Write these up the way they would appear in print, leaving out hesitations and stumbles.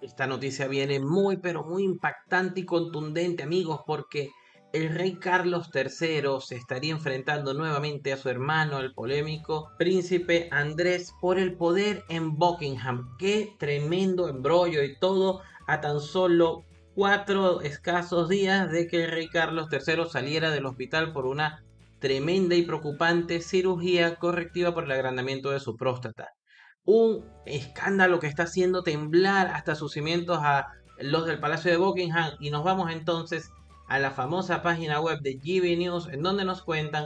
Esta noticia viene muy, pero muy impactante y contundente, amigos, porque el rey Carlos III se estaría enfrentando nuevamente a su hermano, el polémico príncipe Andrés, por el poder en Buckingham. Qué tremendo embrollo y todo a tan solo 4 escasos días de que el rey Carlos III saliera del hospital por una tremenda y preocupante cirugía correctiva por el agrandamiento de su próstata. Un escándalo que está haciendo temblar hasta sus cimientos a los del Palacio de Buckingham. Y nos vamos entonces a la famosa página web de GB News, en donde nos cuentan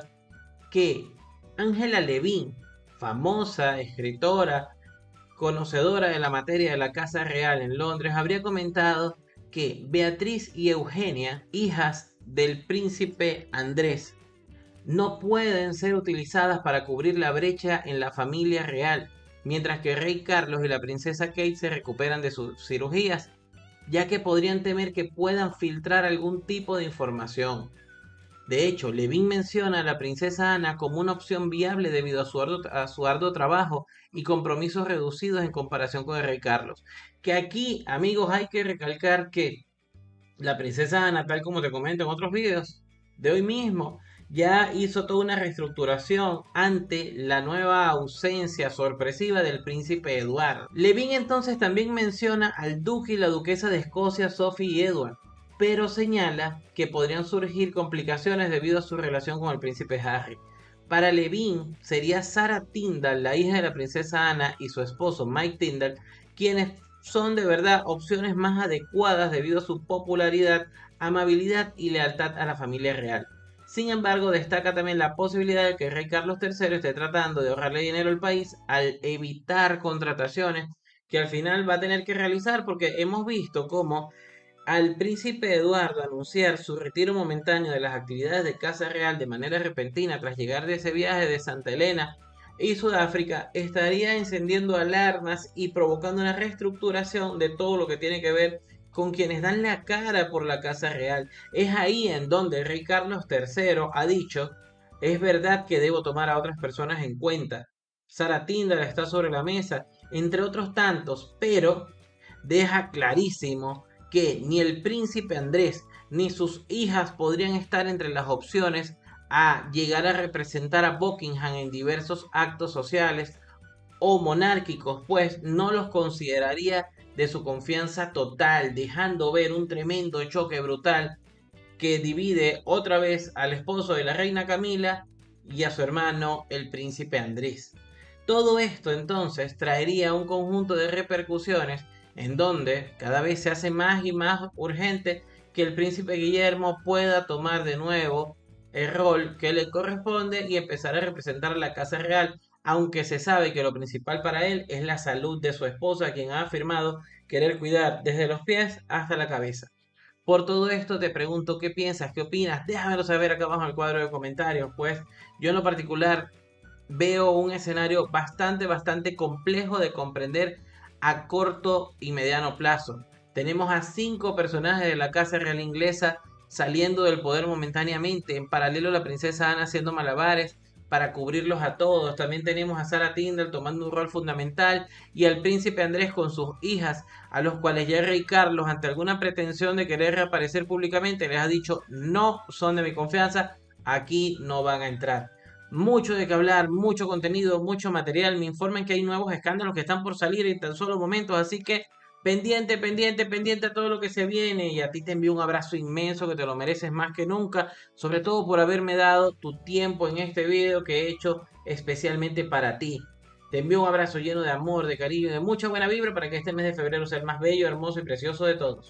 que Angela Levin, famosa escritora, conocedora de la materia de la Casa Real en Londres, habría comentado que Beatriz y Eugenia, hijas del príncipe Andrés, no pueden ser utilizadas para cubrir la brecha en la familia real, mientras que el rey Carlos y la princesa Kate se recuperan de sus cirugías, ya que podrían temer que puedan filtrar algún tipo de información. De hecho, Levin menciona a la princesa Ana como una opción viable debido a su arduo trabajo y compromisos reducidos en comparación con el rey Carlos. Que aquí, amigos, hay que recalcar que la princesa Ana, tal como te comento en otros videos de hoy mismo, ya hizo toda una reestructuración ante la nueva ausencia sorpresiva del príncipe Eduardo. Levin entonces también menciona al duque y la duquesa de Escocia, Sophie y Edward, pero señala que podrían surgir complicaciones debido a su relación con el príncipe Harry. Para Levin sería Sarah Tyndall, la hija de la princesa Ana, y su esposo Mike Tyndall, quienes son de verdad opciones más adecuadas debido a su popularidad, amabilidad y lealtad a la familia real. Sin embargo, destaca también la posibilidad de que el rey Carlos III esté tratando de ahorrarle dinero al país al evitar contrataciones que al final va a tener que realizar, porque hemos visto cómo al príncipe Eduardo anunciar su retiro momentáneo de las actividades de Casa Real de manera repentina tras llegar de ese viaje de Santa Elena y Sudáfrica, estaría encendiendo alarmas y provocando una reestructuración de todo lo que tiene que ver con quienes dan la cara por la Casa Real. Es ahí en donde el rey Carlos III ha dicho: es verdad que debo tomar a otras personas en cuenta. Sarah Tyndall está sobre la mesa, entre otros tantos, pero deja clarísimo que ni el príncipe Andrés ni sus hijas podrían estar entre las opciones a llegar a representar a Buckingham en diversos actos sociales o monárquicos, pues no los consideraría de su confianza total, dejando ver un tremendo choque brutal que divide otra vez al esposo de la reina Camila y a su hermano el príncipe Andrés. Todo esto entonces traería un conjunto de repercusiones en donde cada vez se hace más y más urgente que el príncipe Guillermo pueda tomar de nuevo el rol que le corresponde y empezar a representar a la Casa Real, aunque se sabe que lo principal para él es la salud de su esposa, quien ha afirmado querer cuidar desde los pies hasta la cabeza. Por todo esto te pregunto qué piensas, qué opinas, déjamelo saber acá abajo en el cuadro de comentarios, pues yo en lo particular veo un escenario bastante complejo de comprender a corto y mediano plazo. Tenemos a 5 personajes de la Casa Real Inglesa saliendo del poder momentáneamente, en paralelo la princesa Ana haciendo malabares para cubrirlos a todos. También tenemos a Sarah Tyndall tomando un rol fundamental y al príncipe Andrés con sus hijas, a los cuales ya el rey Carlos, ante alguna pretensión de querer reaparecer públicamente, les ha dicho: no son de mi confianza, aquí no van a entrar. Mucho de qué hablar, mucho contenido, mucho material. Me informan que hay nuevos escándalos que están por salir en tan solo momentos, así que pendiente a todo lo que se viene. Y a ti te envío un abrazo inmenso, que te lo mereces más que nunca, sobre todo por haberme dado tu tiempo en este video que he hecho especialmente para ti. Te envío un abrazo lleno de amor, de cariño, de mucha buena vibra para que este mes de febrero sea el más bello, hermoso y precioso de todos.